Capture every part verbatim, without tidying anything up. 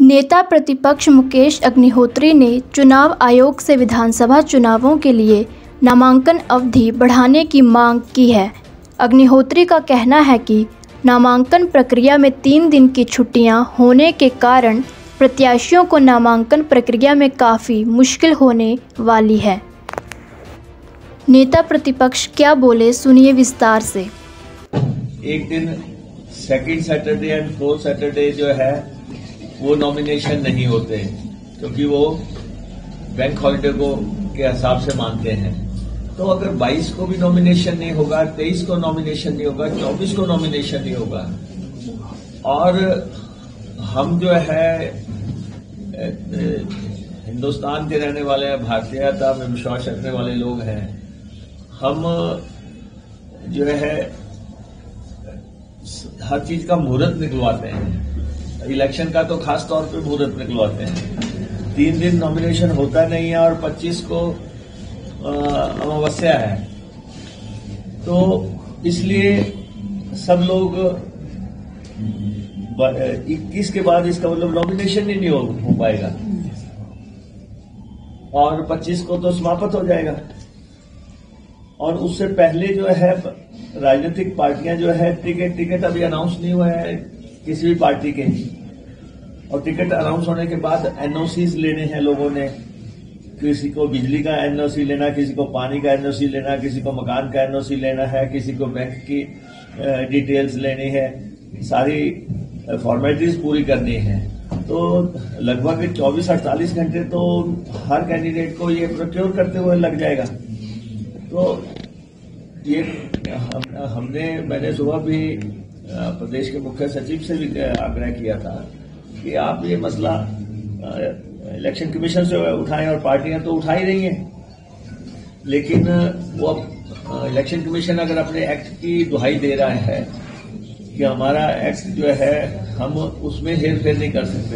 नेता प्रतिपक्ष मुकेश अग्निहोत्री ने चुनाव आयोग से विधानसभा चुनावों के लिए नामांकन अवधि बढ़ाने की मांग की है। अग्निहोत्री का कहना है कि नामांकन प्रक्रिया में तीन दिन की छुट्टियां होने के कारण प्रत्याशियों को नामांकन प्रक्रिया में काफ़ी मुश्किल होने वाली है। नेता प्रतिपक्ष क्या बोले, सुनिए विस्तार से। एक दिन second Saturday and fourth Saturday जो है वो नॉमिनेशन नहीं होते क्योंकि वो बैंक हॉलिडे को के हिसाब से मानते हैं। तो अगर बाईस को भी नॉमिनेशन नहीं होगा, तेईस को नॉमिनेशन नहीं होगा, चौबीस को नॉमिनेशन नहीं होगा और हम जो है हिंदुस्तान के रहने वाले हैं, भारतीयता में विश्वास रखने वाले लोग हैं, हम जो है हर चीज का मुहूर्त निकलवाते हैं। इलेक्शन का तो खास तौर पे मुहूर्त निकलवाते हैं। तीन दिन नॉमिनेशन होता नहीं है और पच्चीस को अमावस्या है, तो इसलिए सब लोग इक्कीस के बाद इसका मतलब नॉमिनेशन ही नहीं हो, हो पाएगा और पच्चीस को तो समाप्त हो जाएगा। और उससे पहले जो है राजनीतिक पार्टियां जो है टिकट टिकट अभी अनाउंस नहीं हुआ है किसी भी पार्टी के, और टिकट अनाउंस होने के बाद एनओसीज लेने हैं लोगों ने। किसी को बिजली का एनओसी लेना, किसी को पानी का एनओसी लेना, किसी को मकान का एनओसी लेना है, किसी को बैंक की डिटेल्स लेनी है, सारी फॉर्मेलिटीज पूरी करनी है। तो लगभग चौबीस अड़तालीस घंटे तो हर कैंडिडेट को ये प्रोक्योर करते हुए लग जाएगा। तो ये हम, हमने मैंने सुबह भी प्रदेश के मुख्य सचिव से भी आग्रह किया था कि आप ये मसला इलेक्शन कमीशन से उठाएं, और पार्टियां तो उठा ही रही हैं, लेकिन वो अब इलेक्शन कमीशन अगर अपने एक्ट की दुहाई दे रहा है कि हमारा एक्ट जो है हम उसमें हेर फेर नहीं कर सकते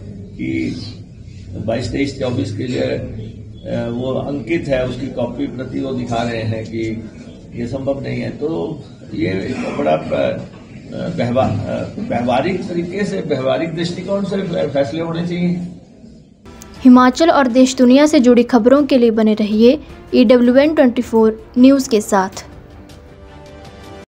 कि बाईस तेईस चौबीस के लिए वो अंकित है, उसकी कॉपी प्रति वो दिखा रहे हैं कि ये संभव नहीं है। तो ये बड़ा व्यवहारिक तरीके से, व्यवहारिक दृष्टिकोण से फैसले होने चाहिए। हिमाचल और देश दुनिया से जुड़ी खबरों के लिए बने रहिए ई डब्ल्यू एन चौबीस न्यूज़ के साथ।